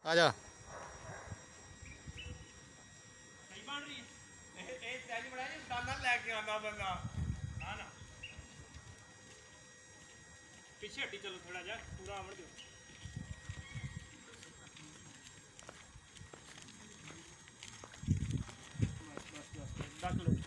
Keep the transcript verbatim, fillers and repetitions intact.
ਆ ਜਾ ਸਹੀ ਬਣ ਰਹੀ ਹੈ ਇਹ ਇਹ ਸਟੈਜ ਬਣਾਇਆ ਜੀ ਦਾਨਾ ਲੈ ਕੇ ਆਉਂਦਾ ਬੰਦਾ ਹਾਂ ਨਾ ਪਿੱਛੇ ਹੱਟੀ ਚਲੋ ਥੋੜਾ ਜਿਹਾ ਪੂਰਾ ਆਵਣ ਦਿਓ ਬਸ ਬਸ ਬਸ ਡੱਕ ਲਓ